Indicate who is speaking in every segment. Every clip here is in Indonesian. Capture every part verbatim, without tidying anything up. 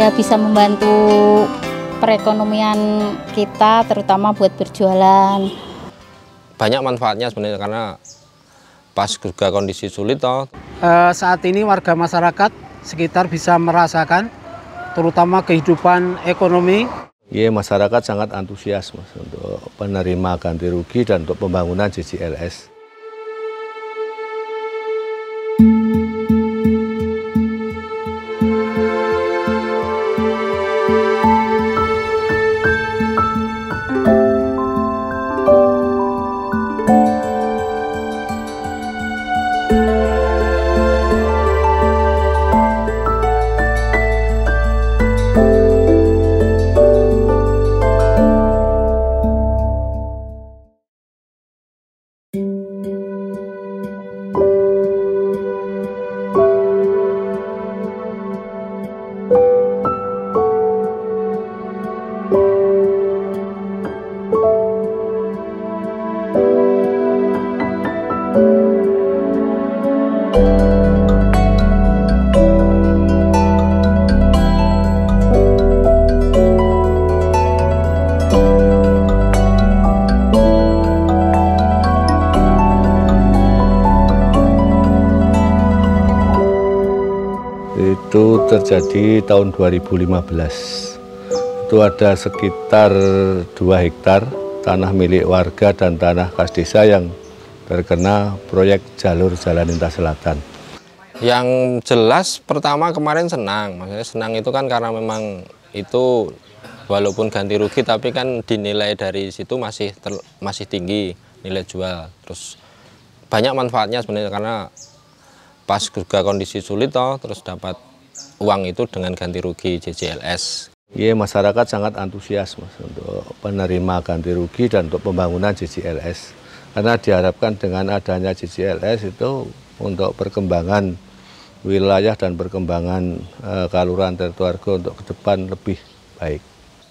Speaker 1: ya bisa membantu perekonomian kita, terutama buat berjualan.
Speaker 2: Banyak manfaatnya sebenarnya karena pas juga kondisi sulit toh.
Speaker 3: E, saat ini warga masyarakat sekitar bisa merasakan terutama kehidupan ekonomi.
Speaker 4: Ya, masyarakat sangat antusias Mas untuk penerima ganti rugi dan untuk pembangunan J J L S. Itu terjadi tahun dua ribu lima belas. Itu ada sekitar dua hektar tanah milik warga dan tanah kas desa yang terkena proyek jalur jalan lintas selatan.
Speaker 2: Yang jelas pertama kemarin senang, maksudnya senang itu kan karena memang itu walaupun ganti rugi tapi kan dinilai dari situ masih ter, masih tinggi nilai jual. Terus banyak manfaatnya sebenarnya karena pas juga kondisi sulit toh, terus dapat uang itu dengan ganti rugi J J L S.
Speaker 4: Ya, masyarakat sangat antusias Mas untuk penerima ganti rugi dan untuk pembangunan J J L S. Karena diharapkan dengan adanya J J L S itu untuk perkembangan wilayah dan perkembangan e, Kelurahan Tirtohargo untuk ke depan lebih baik.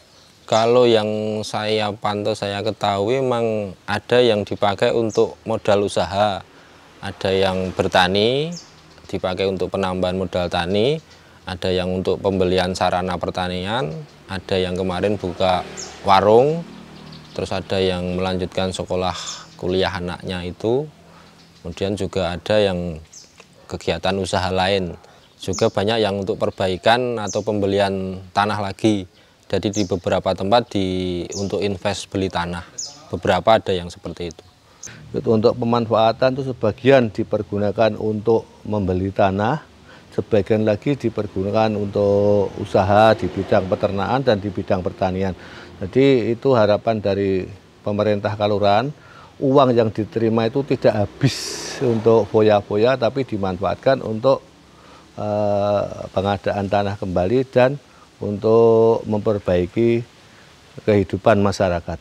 Speaker 2: Kalau yang saya pantau, saya ketahui memang ada yang dipakai untuk modal usaha, ada yang bertani, dipakai untuk penambahan modal tani, ada yang untuk pembelian sarana pertanian, ada yang kemarin buka warung, terus ada yang melanjutkan sekolah kuliah anaknya itu, kemudian juga ada yang kegiatan usaha lain, juga banyak yang untuk perbaikan atau pembelian tanah lagi. Jadi di beberapa tempat di untuk invest beli tanah, beberapa ada yang seperti itu.
Speaker 4: Untuk pemanfaatan itu sebagian dipergunakan untuk membeli tanah, sebagian lagi dipergunakan untuk usaha di bidang peternakan dan di bidang pertanian. Jadi itu harapan dari pemerintah kelurahan, uang yang diterima itu tidak habis untuk foya-foya tapi dimanfaatkan untuk eh, pengadaan tanah kembali dan untuk memperbaiki kehidupan masyarakat.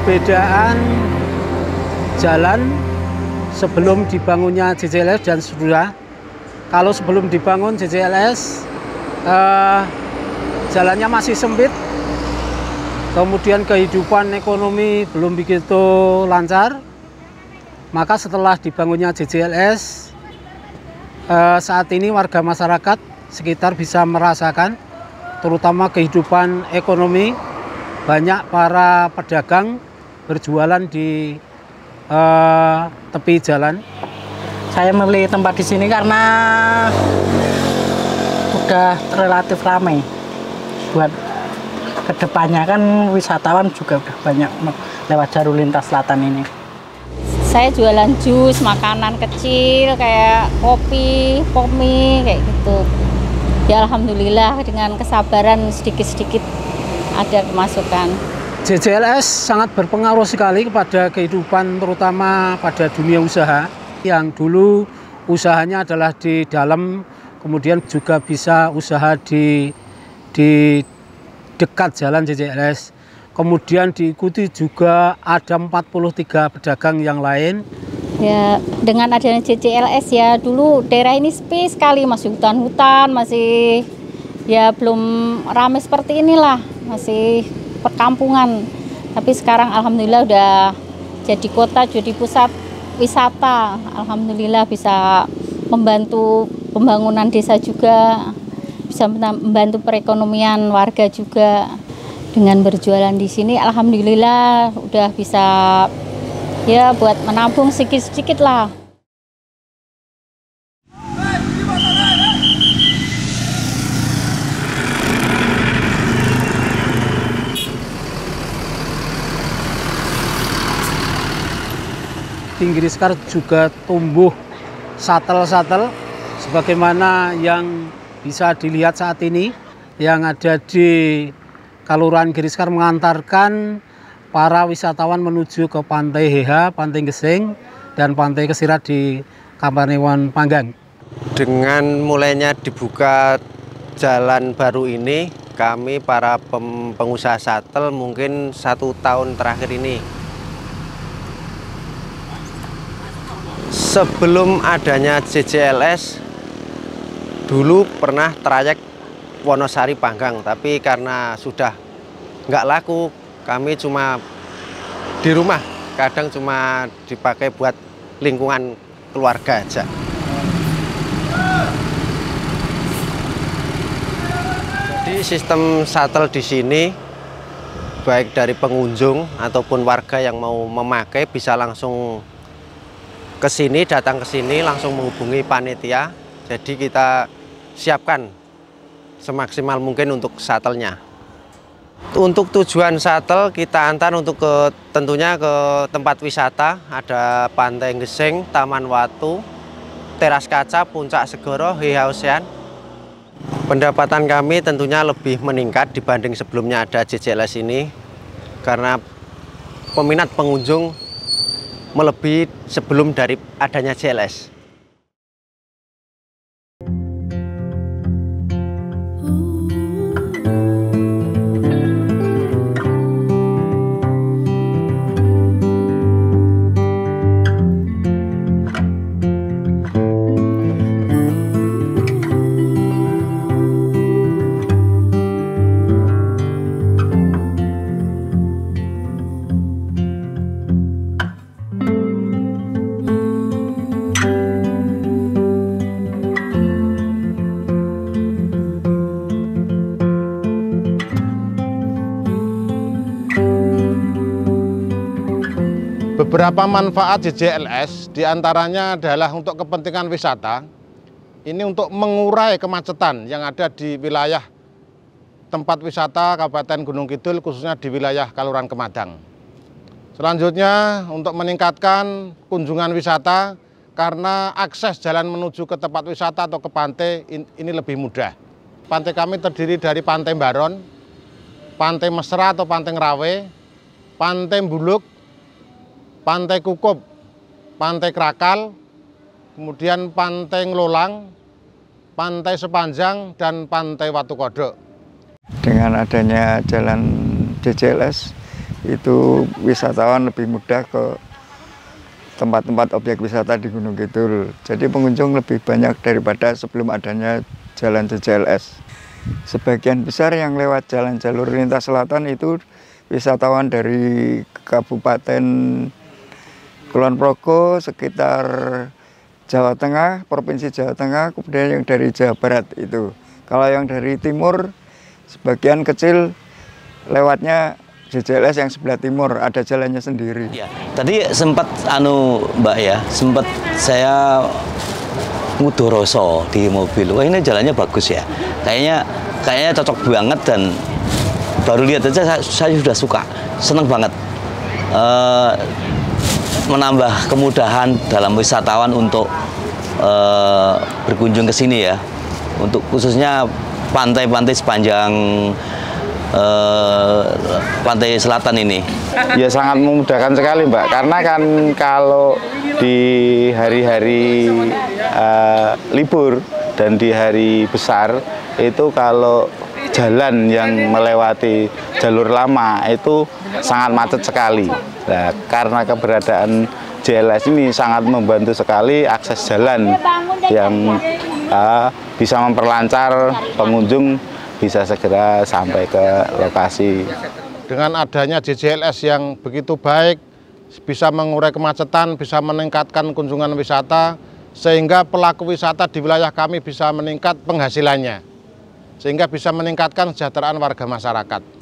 Speaker 3: perbedaan jalan sebelum dibangunnya J J L S dan sesudah. Kalau sebelum dibangun J J L S, eh, jalannya masih sempit, kemudian kehidupan ekonomi belum begitu lancar. Maka setelah dibangunnya J J L S, eh, saat ini warga masyarakat sekitar bisa merasakan terutama kehidupan ekonomi. Banyak para pedagang berjualan di uh, tepi jalan.
Speaker 5: Saya memilih tempat di sini karena udah relatif ramai. Buat kedepannya kan wisatawan juga udah banyak lewat jalur lintas selatan ini.
Speaker 1: Saya jualan jus, makanan kecil kayak kopi, pop mie kayak gitu. Ya alhamdulillah dengan kesabaran sedikit-sedikit ada pemasukan.
Speaker 3: J J L S sangat berpengaruh sekali kepada kehidupan terutama pada dunia usaha. Yang dulu usahanya adalah di dalam, kemudian juga bisa usaha di, di dekat jalan J J L S. Kemudian diikuti juga ada empat puluh tiga pedagang yang lain.
Speaker 1: Ya dengan adanya J J L S ya dulu daerah ini sepi sekali, masih hutan-hutan, masih ya belum ramai seperti inilah, masih perkampungan. Tapi sekarang alhamdulillah udah jadi kota, jadi pusat wisata. Alhamdulillah bisa membantu pembangunan desa juga, bisa membantu perekonomian warga juga. Dengan berjualan di sini alhamdulillah udah bisa ya buat menabung sedikit-sedikit lah.
Speaker 3: Di Griskar juga tumbuh shuttle-shuttle sebagaimana yang bisa dilihat saat ini yang ada di Kelurahan Griskar mengantarkan para wisatawan menuju ke Pantai Heha, Pantai Geseng, dan Pantai Kesirat di Kapanewon Panggang.
Speaker 6: Dengan mulainya dibuka jalan baru ini, kami para pengusaha shuttle mungkin satu tahun terakhir ini. Sebelum adanya J J L S, dulu pernah trayek Wonosari Panggang, tapi karena sudah nggak laku, kami cuma di rumah, kadang cuma dipakai buat lingkungan keluarga aja. Jadi sistem shuttle di sini, baik dari pengunjung ataupun warga yang mau memakai bisa langsung ke sini, datang ke sini, langsung menghubungi panitia. Jadi kita siapkan semaksimal mungkin untuk shuttle-nya. Untuk tujuan shuttle kita antar untuk ke tentunya ke tempat wisata, ada Pantai Geseng, Taman Watu, Teras Kaca, Puncak Segoro, Heha Ocean. Pendapatan kami tentunya lebih meningkat dibanding sebelumnya ada J J L S ini, karena peminat pengunjung melebihi sebelum dari adanya J J L S.
Speaker 7: Beberapa manfaat J J L S diantaranya adalah untuk kepentingan wisata. Ini untuk mengurai kemacetan yang ada di wilayah tempat wisata Kabupaten Gunung Kidul, khususnya di wilayah Kelurahan Kemadang. Selanjutnya untuk meningkatkan kunjungan wisata karena akses jalan menuju ke tempat wisata atau ke pantai ini lebih mudah. Pantai kami terdiri dari Pantai Baron, Pantai Mesra atau Pantai Ngerawe, Pantai Buluk, Pantai Kukup, Pantai Krakal, kemudian Pantai Nglolang, Pantai Sepanjang, dan Pantai Watu Kodok.
Speaker 8: Dengan adanya jalan J J L S, itu wisatawan lebih mudah ke tempat-tempat objek wisata di Gunung Kidul. Jadi pengunjung lebih banyak daripada sebelum adanya jalan J J L S. Sebagian besar yang lewat jalan jalur lintas selatan itu wisatawan dari Kabupaten Kulon Progo, sekitar Jawa Tengah, Provinsi Jawa Tengah, kemudian yang dari Jawa Barat itu. Kalau yang dari timur, sebagian kecil lewatnya J J L S yang sebelah timur, ada jalannya sendiri.
Speaker 9: Ya, tadi sempat anu Mbak ya, sempat saya ngudoroso di mobil. Wah, ini jalannya bagus ya. Kayaknya kayaknya cocok banget, dan baru lihat aja saya, saya sudah suka, seneng banget. E, menambah kemudahan dalam wisatawan untuk e, berkunjung ke sini ya. Untuk khususnya pantai-pantai sepanjang Uh, pantai selatan ini.
Speaker 10: Ya sangat memudahkan sekali Mbak, karena kan kalau di hari-hari uh, libur dan di hari besar itu kalau jalan yang melewati jalur lama itu sangat macet sekali. Nah, karena keberadaan J L S ini sangat membantu sekali akses jalan yang uh, bisa memperlancar pengunjung bisa segera sampai ke lokasi.
Speaker 7: Dengan adanya J J L S yang begitu baik, bisa mengurai kemacetan, bisa meningkatkan kunjungan wisata, sehingga pelaku wisata di wilayah kami bisa meningkat penghasilannya, sehingga bisa meningkatkan kesejahteraan warga masyarakat.